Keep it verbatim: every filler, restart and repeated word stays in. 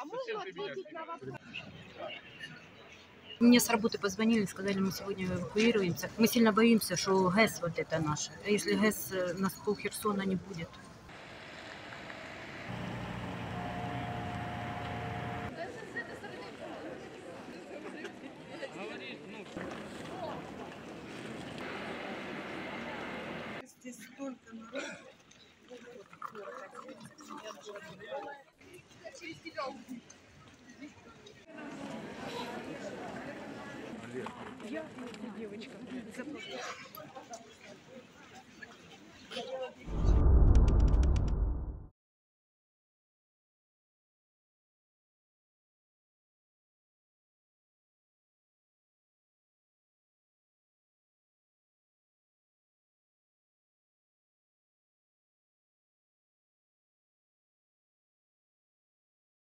Мне с работы позвонили, сказали, мы сегодня эвакуируемся. Мы сильно боимся, что ГЭС вот это наше. А если ГЭС, нас пол Херсона не будет. Здесь столько народу. Я, девочка,